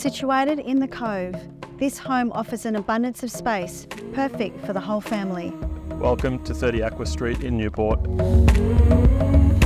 Situated in the Cove, this home offers an abundance of space, perfect for the whole family. Welcome to 30 Aqua Street in Newport.